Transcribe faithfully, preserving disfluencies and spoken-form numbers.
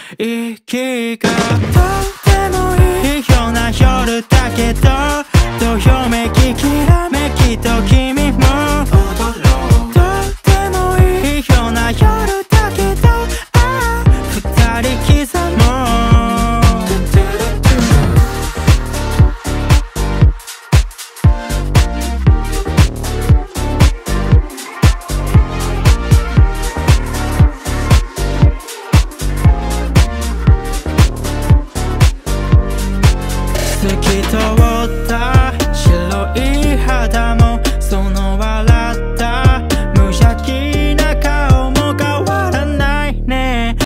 息がとってもいいような夜だけど、どよめききらめきと君も踊ろう。とってもいいような夜だけど、ああ二人刻もう。透き通った白い肌